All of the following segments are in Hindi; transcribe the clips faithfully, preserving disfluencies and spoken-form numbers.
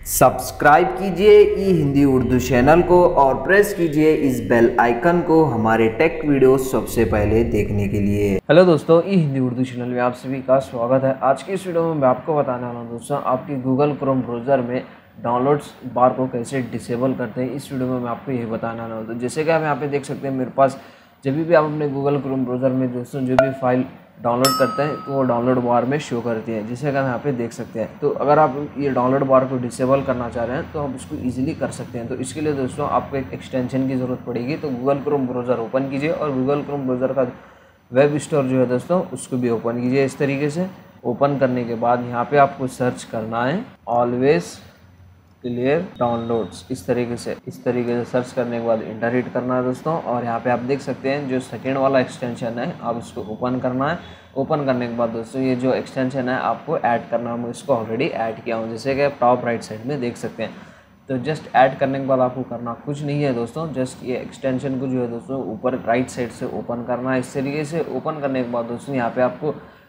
सब्सक्राइब कीजिए ई हिंदी उर्दू चैनल को और प्रेस कीजिए इस बेल आइकन को हमारे टेक वीडियो सबसे पहले देखने के लिए। हेलो दोस्तों, ई हिंदी उर्दू चैनल में आप सभी का स्वागत है। आज की इस वीडियो में मैं आपको बताने वाला हूं दोस्तों, आपकी गूगल क्रोम ब्राउज़र में डाउनलोड्स बार को कैसे डिसेबल करते हैं। इस वीडियो में मैं आपको यही बताने वाला हूँ। तो जैसे कि आप यहाँ पे देख सकते हैं, मेरे पास जब भी आप अपने गूगल क्रोम ब्राउज़र में दोस्तों जो भी फाइल डाउनलोड करते हैं तो वो डाउनलोड बार में शो करती है, जिसे कि हम यहाँ पे देख सकते हैं। तो अगर आप ये डाउनलोड बार को डिसेबल करना चाह रहे हैं तो आप इसको इजीली कर सकते हैं। तो इसके लिए दोस्तों आपको एक एक्सटेंशन की ज़रूरत पड़ेगी। तो गूगल क्रोम ब्राउज़र ओपन कीजिए और गूगल क्रोम ब्राउज़र का वेब स्टोर जो है दोस्तों उसको भी ओपन कीजिए। इस तरीके से ओपन करने के बाद यहाँ पे आपको सर्च करना है ऑलवेज क्लियर डाउनलोड्स। इस तरीके से इस तरीके से सर्च करने के बाद इंटर हिट करना है दोस्तों। और यहाँ पे आप देख सकते हैं जो सेकेंड वाला एक्सटेंशन है, आप इसको ओपन करना है। ओपन करने के बाद दोस्तों ये जो एक्सटेंशन है आपको ऐड करना है। मैं इसको ऑलरेडी ऐड किया हूँ, जैसे कि आप टॉप राइट साइड में देख सकते हैं। तो जस्ट ऐड करने के बाद आपको करना कुछ नहीं है दोस्तों, जस्ट ये एक्सटेंशन को जो है दोस्तों ऊपर राइट साइड से ओपन करना है। इस तरीके से ओपन करने के बाद दोस्तों यहाँ पे आपको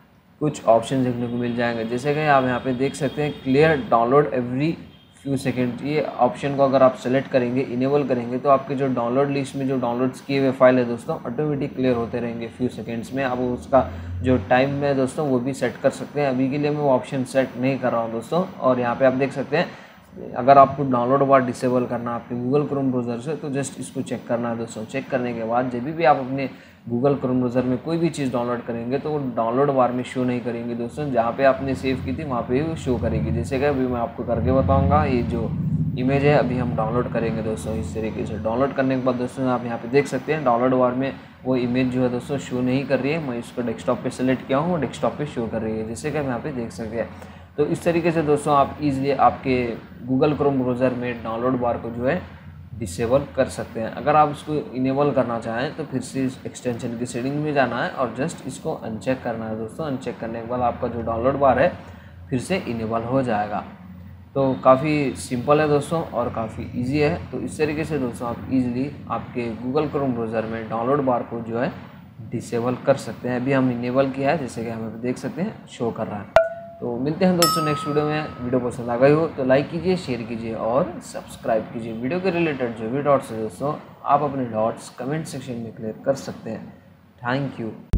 कुछ ऑप्शन देखने को मिल जाएंगे, जैसे कि आप यहाँ पे देख सकते हैं clear download every few second. ये ऑप्शन को अगर आप सेलेक्ट करेंगे, इनेबल करेंगे, तो आपके जो डाउनलोड लिस्ट में जो डाउनलोड्स किए हुए फाइल है दोस्तों ऑटोमेटिक क्लियर होते रहेंगे फ्यू सेकेंड्स में। आप उसका जो टाइम में दोस्तों वो भी सेट कर सकते हैं। अभी के लिए मैं वो ऑप्शन सेट नहीं कर रहा हूँ दोस्तों। और यहाँ पे आप देख सकते हैं, अगर आपको डाउनलोड बार डिसेबल करना है आपके गूगल क्रोम ब्राउज़र से, तो जस्ट इसको चेक करना है दोस्तों। चेक करने के बाद जब भी आप अपने गूगल क्रोम ब्राउज़र में कोई भी चीज़ डाउनलोड करेंगे तो वो डाउनलोड बार में शो नहीं करेंगे दोस्तों। जहाँ पे आपने सेव की थी वहाँ पे ही शो करेगी। जैसे कि अभी मैं आपको करके बताऊँगा। ये जो इमेज है अभी हम डाउनलोड करेंगे दोस्तों। इस तरीके से डाउनलोड करने के बाद दोस्तों आप यहाँ पे देख सकते हैं डाउनलोड बार में वो इमेज जो है दोस्तों शो नहीं कर रही है। मैं इसको डेस्कटॉप पे सेलेक्ट किया हूँ, वो डेस्कटॉप पे शो कर रही है, जैसे कि हम यहाँ पे देख सकते हैं। तो इस तरीके से दोस्तों आप इजीली आपके गूगल क्रोम ब्राउज़र में डाउनलोड बार को जो है डिसेबल कर सकते हैं। अगर आप इसको इनेबल करना चाहें तो फिर से इस एक्सटेंशन की सेटिंग में जाना है और जस्ट इसको अनचेक करना है दोस्तों। अनचेक करने के बाद आपका जो डाउनलोड बार है फिर से इनेबल हो जाएगा। तो काफ़ी सिंपल है दोस्तों और काफ़ी इजी है। तो इस तरीके से दोस्तों आप इजीली आपके गूगल क्रोम ब्राउज़र में डाउनलोड बार को जो है डिसेबल कर सकते हैं। अभी हम इनेबल किया है, जैसे कि हम देख सकते हैं शो कर रहा है। तो मिलते हैं दोस्तों नेक्स्ट वीडियो में। वीडियो पसंद आ गई हो तो लाइक कीजिए, शेयर कीजिए और सब्सक्राइब कीजिए। वीडियो के रिलेटेड जो भी डाउट्स है दोस्तों आप अपने डाउट्स कमेंट सेक्शन में क्लियर कर सकते हैं। Thank you.